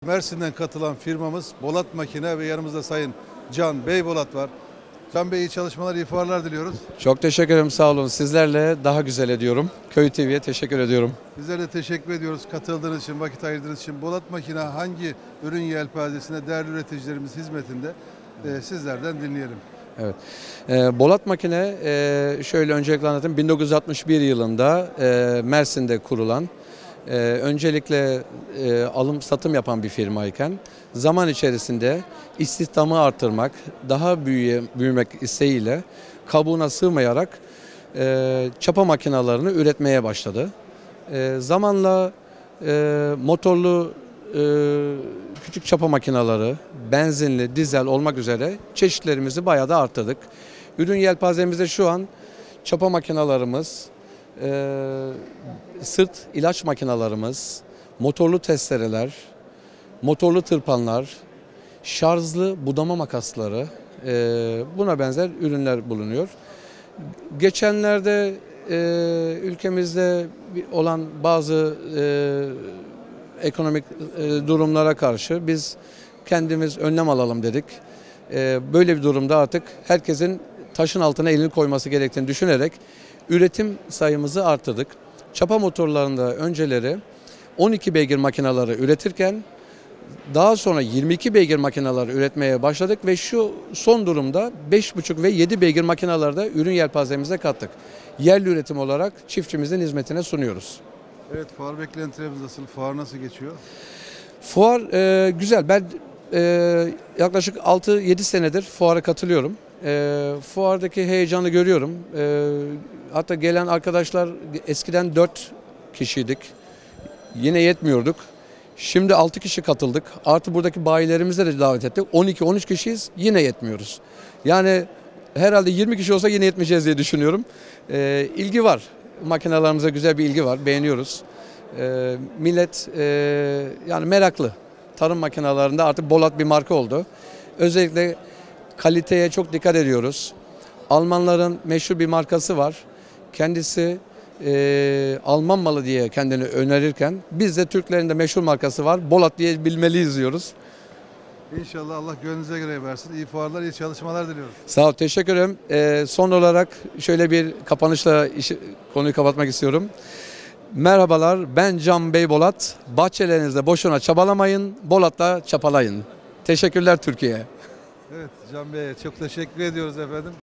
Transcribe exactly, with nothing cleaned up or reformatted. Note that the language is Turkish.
Mersin'den katılan firmamız Bolat Makine ve yanımızda Sayın Can Beybolat var. Can Bey iyi çalışmalar, iyi fuarlar diliyoruz. Çok teşekkür ederim, sağ olun. Sizlerle daha güzel ediyorum. Köy T V'ye teşekkür ediyorum. Bizler de teşekkür ediyoruz katıldığınız için, vakit ayırdığınız için. Bolat Makine hangi ürün yelpazesine değerli üreticilerimiz hizmetinde e, sizlerden dinleyelim. Evet. Ee, Bolat Makine e, şöyle öncelikle anlatayım. bin dokuz yüz altmış bir yılında e, Mersin'de kurulan, e, öncelikle e, alım satım yapan bir firmayken zaman içerisinde istihdamı artırmak, daha büyüye, büyümek isteğiyle kabuğuna sığmayarak e, çapa makinalarını üretmeye başladı. E, zamanla e, motorlu e, küçük çapa makineleri, benzinli, dizel olmak üzere çeşitlerimizi bayağı da arttırdık. Ürün yelpazemizde şu an çapa makinalarımız, e, sırt ilaç makinalarımız, motorlu testereler, motorlu tırpanlar, şarjlı budama makasları, e, buna benzer ürünler bulunuyor. Geçenlerde e, ülkemizde olan bazı e, ekonomik e, durumlara karşı biz kendimiz önlem alalım dedik. E, böyle bir durumda artık herkesin taşın altına elini koyması gerektiğini düşünerek üretim sayımızı arttırdık. Çapa motorlarında önceleri on iki beygir makineleri üretirken daha sonra yirmi iki beygir makineleri üretmeye başladık ve şu son durumda beş buçuk ve yedi beygir makineleri de ürün yelpazemize kattık. Yerli üretim olarak çiftçimizin hizmetine sunuyoruz. Evet, fuar beklentilerimiz nasıl? Fuar nasıl geçiyor? Fuar e, güzel. Ben e, yaklaşık altı yedi senedir fuara katılıyorum. E, fuardaki heyecanı görüyorum. E, hatta gelen arkadaşlar eskiden dört kişiydik. Yine yetmiyorduk. Şimdi altı kişi katıldık. Artı buradaki bayilerimize de davet ettik. on iki on üç kişiyiz. Yine yetmiyoruz. Yani herhalde yirmi kişi olsa yine yetmeyeceğiz diye düşünüyorum. E, ilgi var. Makinelerimize güzel bir ilgi var. Beğeniyoruz. E, millet e, yani meraklı. Tarım makinelerinde artık Bolat bir marka oldu. Özellikle kaliteye çok dikkat ediyoruz. Almanların meşhur bir markası var. Kendisi e, Alman malı diye kendini önerirken biz de Türklerin de meşhur markası var. Bolat diye bilmeliyiz diyoruz. İnşallah Allah gönlünüze göre versin. İyi fuarlar, iyi çalışmalar diliyoruz. Sağ ol, teşekkür ederim. E, son olarak şöyle bir kapanışla işi, konuyu kapatmak istiyorum. Merhabalar, ben Can Beybolat. Bahçelerinizde boşuna çabalamayın, Bolat'la çapalayın. Teşekkürler Türkiye. Evet, Can Bey'e çok teşekkür ediyoruz efendim.